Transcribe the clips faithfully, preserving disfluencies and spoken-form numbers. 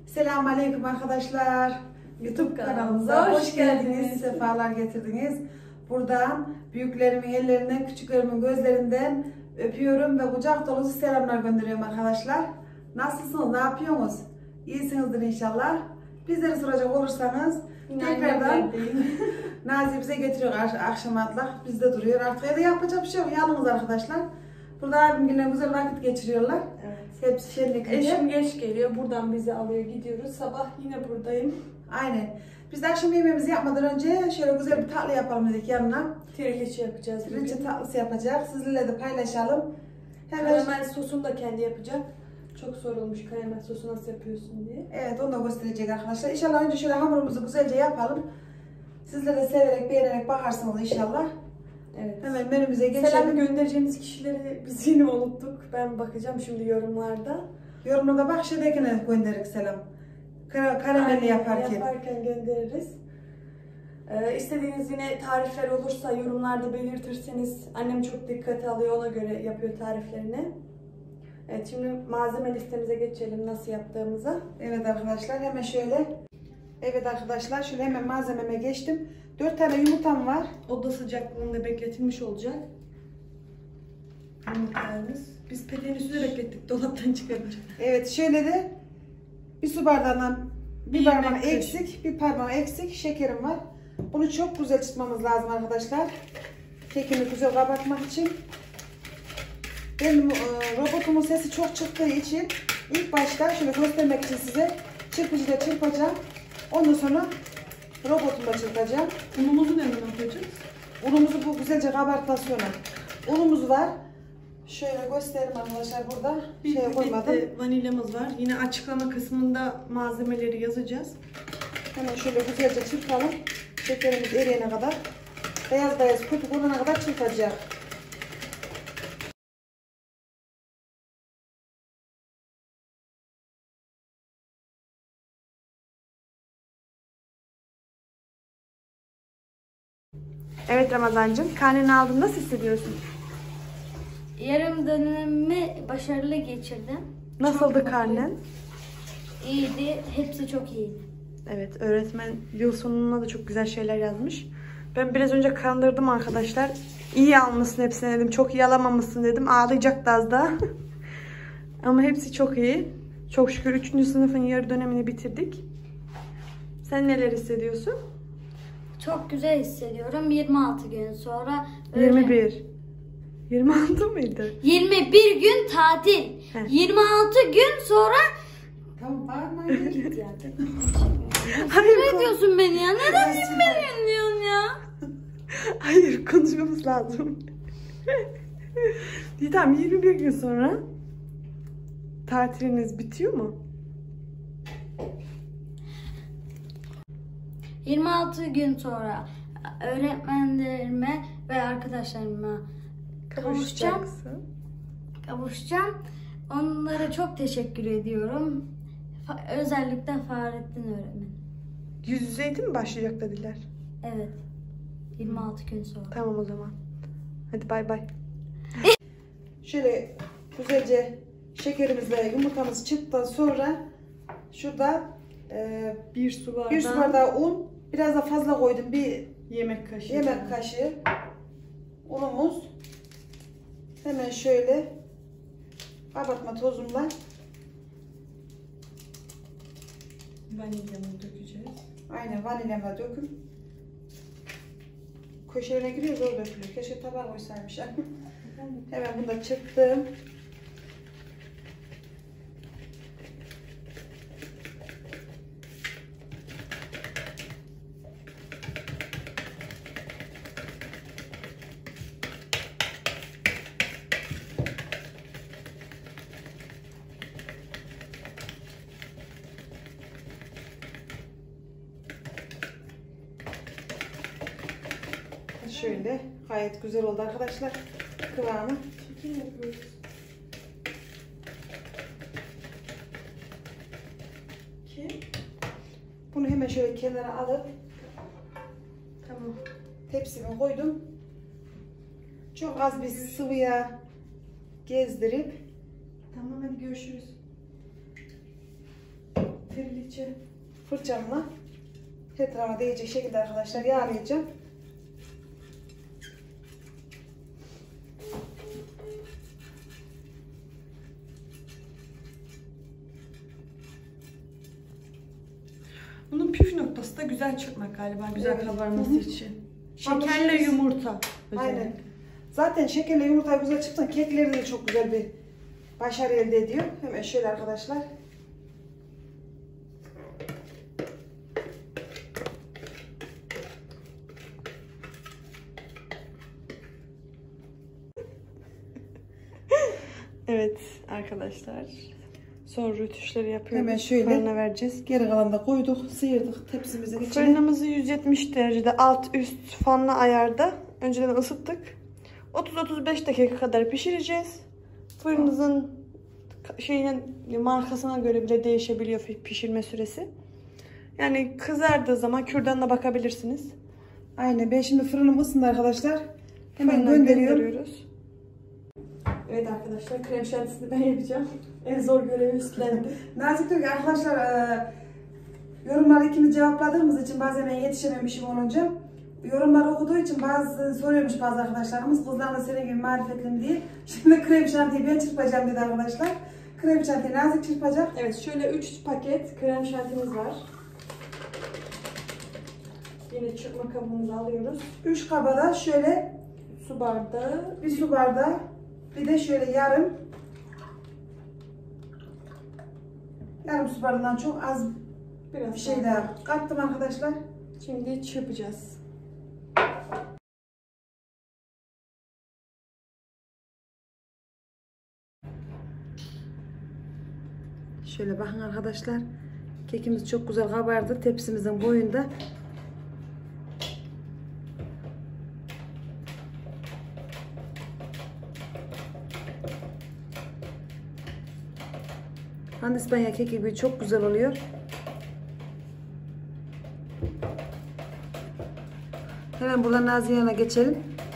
Selamünaleyküm arkadaşlar. YouTube kanalımıza hoş, hoş geldiniz. geldiniz. Sefalar getirdiniz. Buradan büyüklerimin ellerinden, küçüklerimin gözlerinden öpüyorum ve kucak dolusu selamlar gönderiyorum arkadaşlar. Nasılsınız? Ne yapıyorsunuz? İyisinizdir inşallah. Bizleri soracak olursanız tekrardan Nazi bize getiriyor akşam atlak. Bizde duruyor. Artık evde yapacak bir şey yok. Yalnız arkadaşlar. Burada abimle güzel vakit geçiriyorlar. Evet. Hepsi şenlikli. Eşim geç geliyor. Buradan bizi alıyor, gidiyoruz. Sabah yine buradayım. Aynen. Biz de akşam yemeğimizi yapmadan önce şöyle güzel bir tatlı yapalım dedik yanına. Trileçe yapacağız. Trileçe tatlısı yapacak. Sizlerle de paylaşalım. Hemen karamel sosunu da kendi yapacak. Çok sorulmuş karamel sosu nasıl yapıyorsun diye. Evet, onu da gösterecek arkadaşlar. İnşallah önce şöyle hamurumuzu güzelce yapalım. Sizler de severek, beğenerek bakarsınız inşallah. Evet. Hemen menümüze geçelim. Selam göndereceğimiz kişileri biz yine unuttuk. Ben bakacağım şimdi yorumlarda. Yorumlarda bak şeydekine gönderik selam. Kar karamelli yaparken. Yaparken göndeririz. Ee, istediğiniz yine tarifler olursa yorumlarda belirtirseniz annem çok dikkate alıyor, ona göre yapıyor tariflerini. Evet, şimdi malzeme listemize geçelim nasıl yaptığımıza. Evet arkadaşlar, hemen şöyle. Evet arkadaşlar, şöyle hemen malzememe geçtim. dört tane yumurtam var. Oda sıcaklığında bekletilmiş olacak. Yumurtalarımız. Biz peteğin üstüne beklettik, dolaptan çıkarınca. Evet, şöyle de bir su bardağından bir, bir parmak eksik, bir parmak eksik şekerim var. Bunu çok güzel tutmamız lazım arkadaşlar. Kekimi güzel kabartmak için. Benim e, robotumun sesi çok çıktığı için ilk başta şöyle göstermek için size çırpıcıyla çırpacağım. Ondan sonra robotumla çırpacağım. Unumuzu ne yapacağız? Unumuzu bu güzelce kabartma sonra. Unumuz var. Şöyle göstereyim arkadaşlar, burada bir şey koymadım. Vanilyamız var. Yine açıklama kısmında malzemeleri yazacağız. Hemen şöyle güzelce çırpalım. Şekerimiz eriyene kadar. Beyaz beyaz köpük olana kadar çırpacağım. Evet Ramazancığım, karneni aldın, nasıl hissediyorsun? Yarım dönemimi başarılı geçirdim. Nasıldı karnen? İyiydi, hepsi çok iyiydi. Evet, öğretmen yıl sonuna da çok güzel şeyler yazmış. Ben biraz önce kandırdım arkadaşlar. İyi almışsın hepsini dedim, çok iyi alamamışsın dedim. Ağlayacaktı az daha. Ama hepsi çok iyi. Çok şükür üçüncü sınıfın yarı dönemini bitirdik. Sen neler hissediyorsun? Çok güzel hissediyorum. yirmi altı gün sonra... yirmi bir. yirmi altı mıydı? yirmi bir gün tatil. Heh. yirmi altı gün sonra... Tamam, bağırmayın. Git ya. Hayır, ne diyorsun beni ya? Neden yirmi bir gün diyorsun ya? Hayır, konuşmamız lazım. Tamam, yirmi bir gün sonra tatiliniz bitiyor mu? yirmi altı gün sonra öğretmenlerime ve arkadaşlarıma kavuşacağım. Kavuşacağım. Onlara çok teşekkür ediyorum. Özellikle Fahrettin öğretmen. Yüz yüze eğitim mi başlayacak dediler? Evet. yirmi altı gün sonra. Tamam o zaman. Hadi bay bay. Şöyle güzelce şekerimizle yumurtamızı çırptıktan sonra şurada e, bir su bardağı, bir su bardağı un, biraz da fazla koydum, bir yemek kaşığı. Yemek kaşığı unumuz. Hemen şöyle kabartma tozumla vanilyamı dökeceğiz. Aynen, vanilyamı dökün. Köşelerine giriyor, zor dökülüyor. Keşke tabağa koysaymış. Hemen bunu da çırptım. Şöyle gayet güzel oldu arkadaşlar kıvamı. Çekim yapıyoruz. Ki bunu hemen şöyle kenara alıp tamam, tepsime koydum. Çok az bir sıvıya gezdirip tamam, hadi görüşürüz. Trileçe hafifçe fırçamla etrafa değecek şekilde arkadaşlar yağlayacağım. Bunun püf noktası da güzel çırpmak galiba, güzel Evet. kabarması Hı hı. için. Şekerle Hamurumuz- yumurta. Aynen. özellikle. Zaten şekerle yumurta güzel çıktı. Kekleri de çok güzel bir başarı elde ediyor. Hemen şöyle arkadaşlar. Evet arkadaşlar. Son rötuşları yapıyoruz. Hemen şöyle Fırına vereceğiz. Geri kalanı da koyduk, sıyırdık tepsimizin içine. Fırınımızı yüz yetmiş derecede alt üst fanlı ayarda önceden ısıttık. otuz otuz beş dakika kadar pişireceğiz. Fırınınızın şeyinin markasına göre bile değişebiliyor pişirme süresi. Yani kızardığı zaman kürdanla bakabilirsiniz. Aynen, ben şimdi fırınım ısındı arkadaşlar. Hemen Fırına gönderiyorum. gönderiyoruz. Evet arkadaşlar, krem şantisini ben yapacağım. En zor görevi üstlendim. Nazik diyor ki arkadaşlar e, yorumları ikimiz cevapladığımız için bazen ben yetişememişim olunca yorumları okuduğu için bazı soruyormuş bazı arkadaşlarımız, kızlar da senin gibi marifetli mi diye. Şimdi krem şantiyi ben çırpacağım dedi arkadaşlar. Krem şantiyi Nazik çırpacak. Evet, şöyle üç paket krem şantimiz var. Yine çırpma kabımızı alıyoruz. üç kaba da şöyle Su bardağı. bir su bardağı, bir de şöyle yarım yarım su bardağından çok az Biraz bir şey daha kattım arkadaşlar. Şimdi çırpacağız. Şöyle bakın arkadaşlar, kekimiz çok güzel kabardı tepsimizin boyunda. Pandispanya keki gibi çok güzel oluyor. Hemen buradan Nazi'nin yanına geçelim.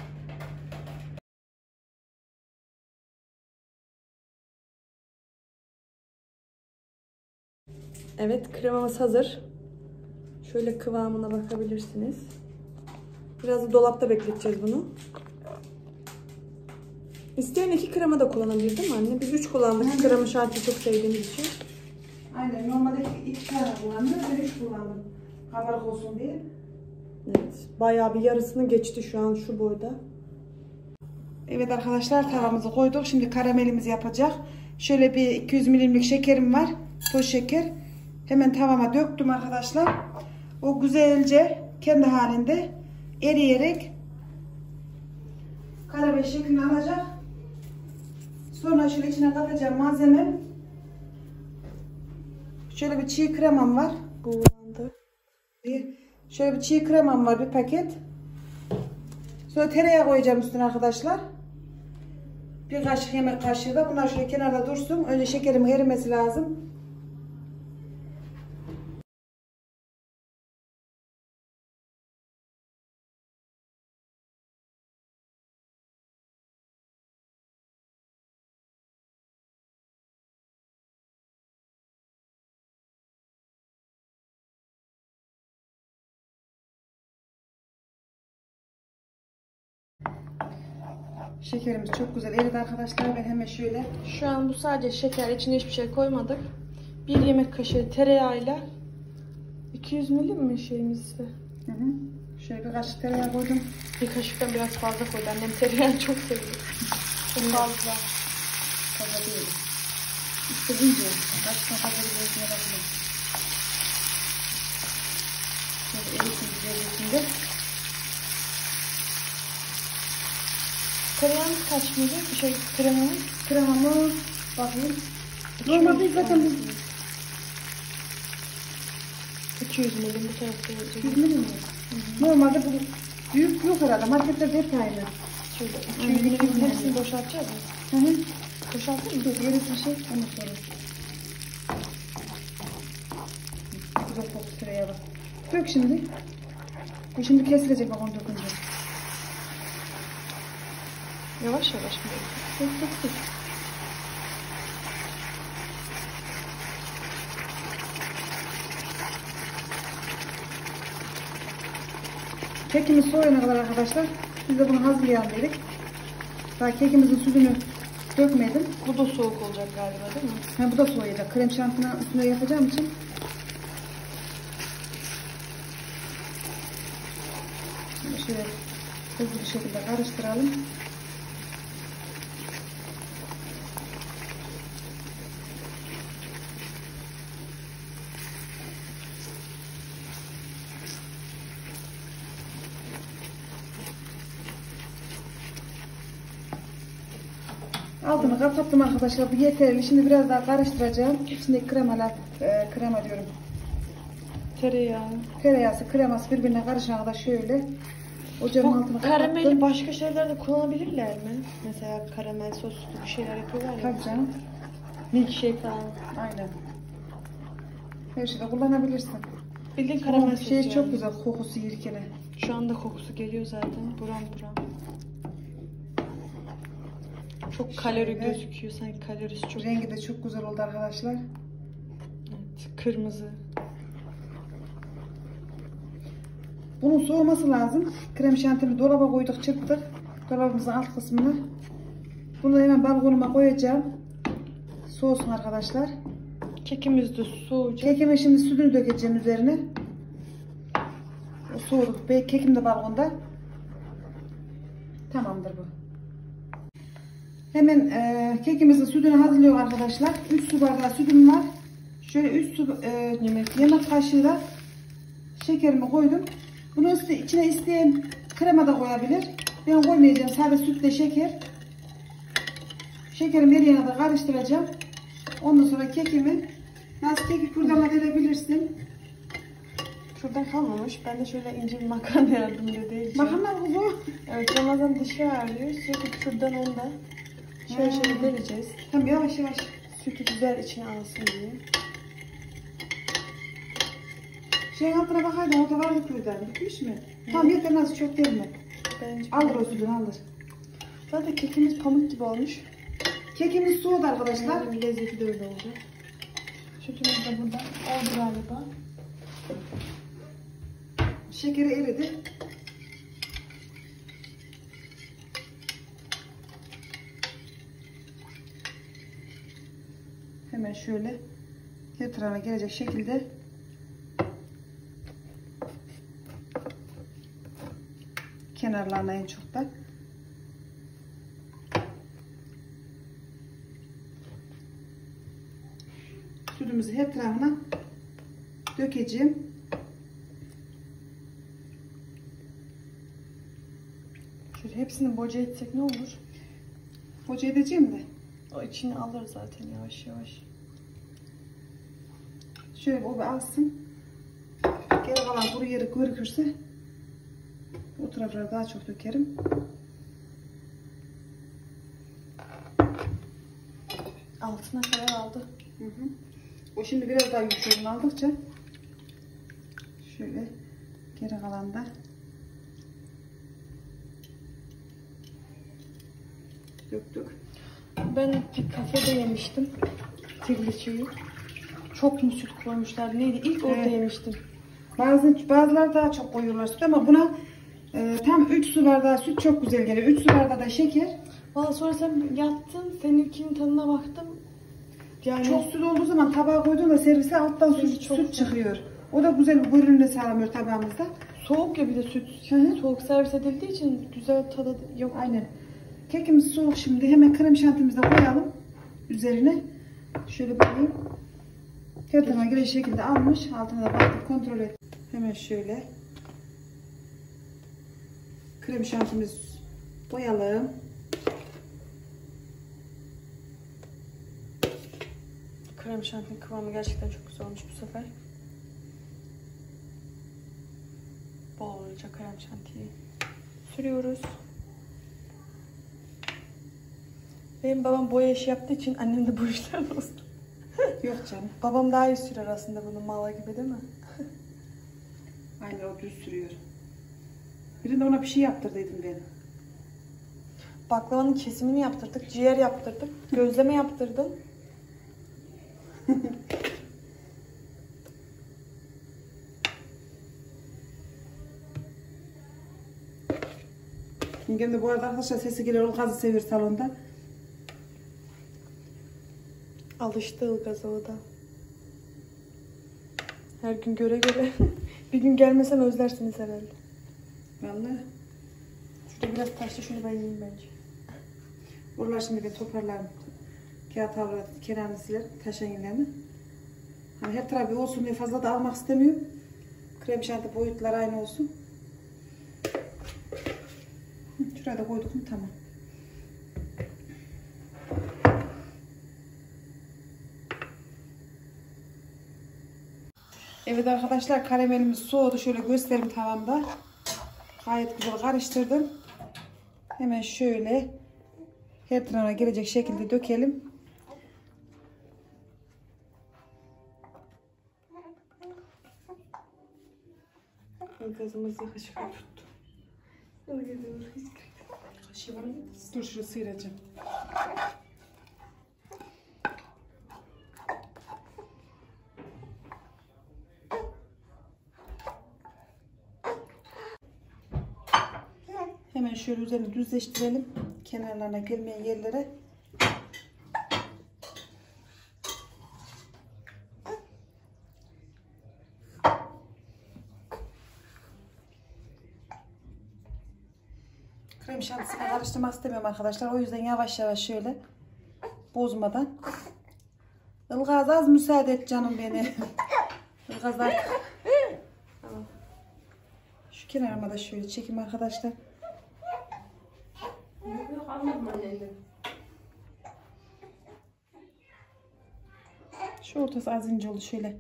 Evet, kremamız hazır. Şöyle kıvamına bakabilirsiniz. Biraz da dolapta bekleteceğiz bunu. İsteyen iki krema da kullanabilir değil mi anne? Biz üç kullandık. Krema şantiyi çok sevdiğimiz için. Aynen, normalde iki tane kullandım, ben üç kullandım. Kabarık olsun diye. Evet, bayağı bir yarısını geçti şu an şu boyda. Evet arkadaşlar, tavamızı koyduk. Şimdi karamelimizi yapacak. Şöyle bir iki yüz milimlik şekerim var. Toz şeker. Hemen tavama döktüm arkadaşlar. O güzelce kendi halinde eriyerek karamel şeklini alacak. Sonra şöyle içine katacağım malzemem. Şöyle bir çiğ kremam var. Buğulandı. Şöyle bir çiğ kremam var, bir paket. Sonra tereyağı koyacağım üstüne arkadaşlar. Bir kaşık yemek kaşığı da. Bunlar şöyle kenarda dursun. Önce şekerim erimesi lazım. Şekerimiz çok güzel eridi arkadaşlar. Ben hemen şöyle Şu an bu sadece şeker, içine hiçbir şey koymadık. Bir yemek kaşığı tereyağıyla iki yüz milim mi şeyimiz de? hı hı. Şöyle bir kaşık tereyağı koydum. Bir kaşıktan biraz fazla koydu. Annem tereyağını çok seviyor. Çok fazla. Fazla değil. İstediğince kaşıktan fazla bir zeytin yapabilirim. Şöyle erisin güzelliğinde. Tereyağımız kaç mıydı? Bir şey kremamız. Kremamız bakayım. Normalde zaten bu iki yüz milim bu tarafta yazıyor. yüz milim mi? Normalde bu büyük yok herhalde. Marketlerde hep aynı. Şöyle iki yüz milim hepsini boşaltacağız mı? Hı hı. Boşaltır mı? Dur, gerisi bir şey. Onu sorayım. Güzel koktu tereyağı bak. Dök şimdi. Bu şimdi kesilecek bak onu dökünce. Yavaş yavaş mı? Dök dök dök. Kekimiz soğuyana kadar arkadaşlar biz de bunu hazırlayalım dedik. Daha kekimizin sütünü dökmedim. Bu da soğuk olacak galiba değil mi? Ha, bu da soğuyacak. Krem şantını üstüne yapacağım için. Şimdi şöyle hızlı bir şekilde karıştıralım. Altını kapattım arkadaşlar. Bu yeterli. Şimdi biraz daha karıştıracağım. İçindeki kremalar, e, krema diyorum. Tereyağı. Tereyağısı, kreması birbirine karışana kadar şöyle ocağın altını kapattım. Karameli başka şeylerde kullanabilirler mi? Mesela karamel soslu bir şeyler yapıyorlar ya. Tabii canım. Milkshake falan. Aynen. Her şeyde kullanabilirsin. Bildiğin karamel Karamel sosu şey yani. çok güzel kokusu yirkene. Şu anda kokusu geliyor zaten. Buram buram. Çok kalori Şöyle. gözüküyor. Sanki kalorisi çok. Rengi de çok güzel oldu arkadaşlar. Evet, kırmızı. Bunun soğuması lazım. Krem şantimi dolaba koyduk, çırptık. Dolabımızın alt kısmını. Bunu hemen balkonuma koyacağım. Soğusun arkadaşlar. Kekimiz de soğuyacak. Kekime şimdi sütünü dökeceğim üzerine. O soğudu. Kekim de balkonda. Tamamdır bu. Hemen e, kekimizin sütünü hazırlıyorum arkadaşlar. üç su bardağı sütüm var. Şöyle üç su e, yemek, yemek kaşığı da şekerimi koydum. Bunu içine isteyen krema da koyabilir. Ben koymayacağım. Sadece sütle şeker. Şekerimi eriyene de karıştıracağım. Ondan sonra kekimi nasıl keki kurdama edebilirsin. Şuradan kalmamış. Ben de şöyle ince bir makarna yardımcı edeceğim. Makarna mı bu? Evet, Ramazan dışı ağrıyor. Sürekli şuradan onda. Şöyle Hmm. şöyle vereceğiz. Tamam, yavaş yavaş. Sütü güzel içine alsın diye. Şeyin altına bakaydım, orada vardı kuyudan. Bitmiş mi? Tamam, yeter, nasıl çok gelme. Bence Alır o sütünü, alır. zaten kekimiz pamuk gibi olmuş. Kekimiz soğudu arkadaşlar. Umarım lezzeti de öyle olacak. Sütümüz de burada. Oldu galiba. Şekeri eridi. Hemen şöyle her tarafına gelecek şekilde kenarlarına en çok da sütümüzü her tarafına dökeceğim. Şöyle hepsini boca etsek ne olur? Boca edeceğim de. O içini alır zaten yavaş yavaş. Şöyle o bir alsın. Geri kalan kuru yeri görükürse o taraflara daha çok dökerim. Altına kadar aldı. Hı hı. O şimdi biraz daha yumuşaklığını aldıkça şöyle geri kalan da döktük. Ben bir kafede yemiştim. Tirliçeyi. Çok mu süt koymuşlar neydi? İlk orada Evet. yemiştim. Bazı, bazıları daha çok koyuyorlar süt ama buna e, tam üç su bardağı süt çok güzel geliyor. üç su bardağı da şeker. Valla sonra sen yattın. Seninkinin tadına baktım. Yani Çok süt olduğu zaman tabağa koyduğunda servise alttan Evet, süt, çok süt güzel. çıkıyor. O da güzel bir görünümle sağlamıyor tabağımızda. soğuk ya bir de süt. Hı hı. Soğuk servis edildiği için güzel tadı yok. Aynen. Kekimiz soğuk şimdi. Hemen krem şantimizi de koyalım üzerine. Şöyle bakayım. Her tarafa gelecek şekilde almış. Altına da baktık, kontrol et. Hemen şöyle krem şantimizi koyalım. Krem şantinin kıvamı gerçekten çok güzel olmuş bu sefer. Bolca krem şantiyi sürüyoruz. Benim babam boya işi yaptığı için annem de bu işler olsun. Yok canım. Babam daha iyi sürer aslında bunu, mala gibi değil mi? Aynen, o düz sürüyor. Birinde ona bir şey yaptırdıydım ben. Baklavanın kesimini yaptırdık, ciğer yaptırdık, gözleme yaptırdım. Yengem de bu arada arkadaşlar sesi geliyor. Ilgaz'ı seviyor salonda. Alıştı Ilgaz'a o da. Her gün göre göre. Bir gün gelmesem özlersiniz herhalde. Vallahi. Şurada biraz taşlı, şunu ben yiyeyim bence. Buralar şimdi ben toparlarım. Kağıt havlu kenarını siler. Taşan yerlerini. Hani her tarafı olsun diye fazla da almak istemiyorum. Krem şanti boyutlar aynı olsun. Şuraya da koyduk mu tamam. Evet arkadaşlar, karamelimiz soğudu. Şöyle göstereyim tavamda. Gayet güzel karıştırdım. Hemen şöyle her tarafına gelecek şekilde dökelim. Ilgaz'ımız yakışıklı tuttu. Ilgaz'ımız Kaşığı var mı? Dur şuraya sıyıracağım. Hemen şöyle üzerini düzleştirelim. Kenarlarına gelmeyen yerlere. Krem şantisini karıştırmak istemiyorum arkadaşlar. O yüzden yavaş yavaş şöyle bozmadan. Ilgaz az müsaade et canım beni. Ilgaz az. Şu kenarıma da şöyle çekeyim arkadaşlar. Şu ortası az ince oldu şöyle.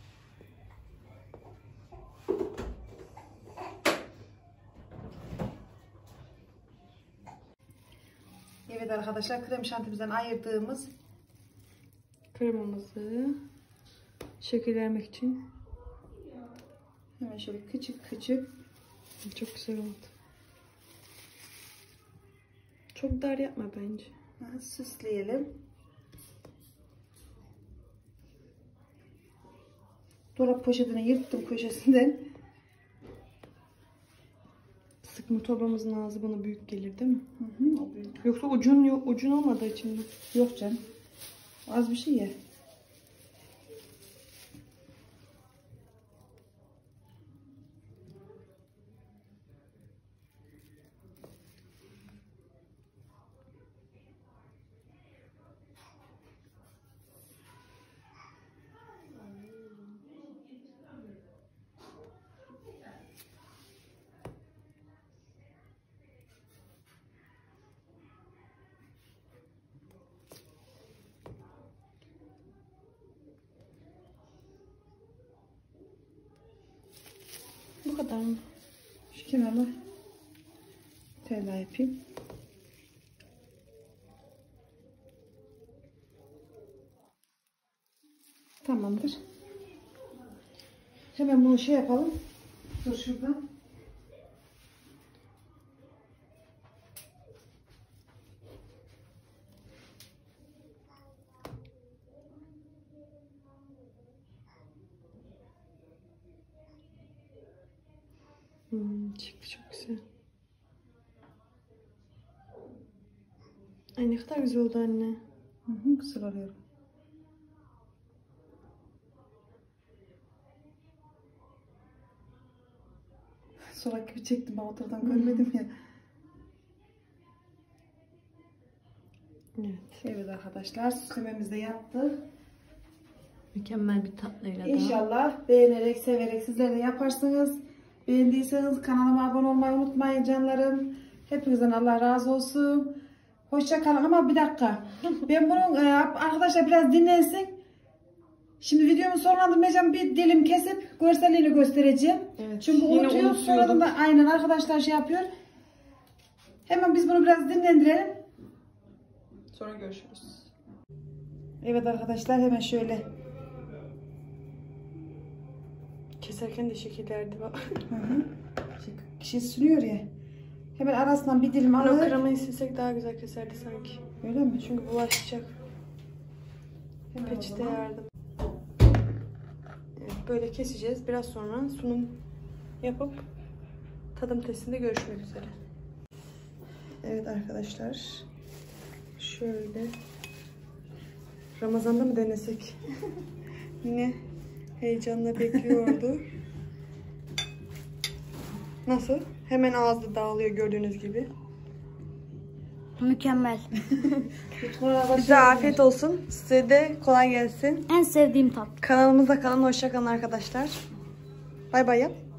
Evet arkadaşlar, krem şantimizden ayırdığımız kremamızı şekillenmek için hemen şöyle küçük küçük, çok güzel oldu. Çok dar yapma bence. Süsleyelim. Dolap poşetini yırttım köşesinden. Sıkma torbamızın ağzı bana büyük gelir değil mi? Hı hı, o büyük. Yoksa ucun yok, ucun olmadığı için mi? Yok canım. Az bir şey ya. Bu kadar mı? Şu kenarına bir tane daha yapayım. Tamamdır. Hemen bunu şey yapalım. Dur şuradan. Hmm, çıktı çok güzel. Ay ne kadar güzel oldu anne. Hı hı, güzel oluyor. Sorak gibi çektim, ben ortadan görmedim ya. Evet. Evet arkadaşlar, süslememiz de yaptı. Mükemmel bir tatlıyla da. İnşallah beğenerek, severek sizler de yaparsınız. Beğendiyseniz kanalıma abone olmayı unutmayın canlarım. Hepinizden Allah razı olsun. Hoşça kalın ama bir dakika. Ben bunu e, arkadaşlar biraz dinlensin. Şimdi videomu sonlandırmayacağım. Bir dilim kesip görselliğini göstereceğim. Evet, çünkü yine unutuyor. Sonradan da aynen arkadaşlar şey yapıyor. Hemen biz bunu biraz dinlendirelim. Sonra görüşürüz. Evet arkadaşlar, hemen şöyle. Keserken de şekillerdi bak. Hı hı. Şey sürüyor ya. Hemen arasından bir dilim Bunu alır. kremayı silsek daha güzel keserdi sanki. Öyle mi? Çünkü bulaşacak. Hemen Peçete o zaman. yardım. Evet, böyle keseceğiz. Biraz sonra sunum yapıp tadım testinde görüşmek üzere. Evet arkadaşlar. Şöyle. Ramazan'da mı denesek? Yine heyecanla bekliyordu. Nasıl? Hemen ağızda dağılıyor gördüğünüz gibi. Mükemmel. Bize afiyet olsun. Size de kolay gelsin. En sevdiğim tat. Kanalımıza kalın. Hoşça kalın arkadaşlar. Bay bay yap.